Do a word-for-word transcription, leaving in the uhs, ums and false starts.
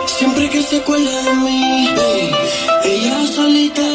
Siempre que se acuerda de mí, ey, ella solita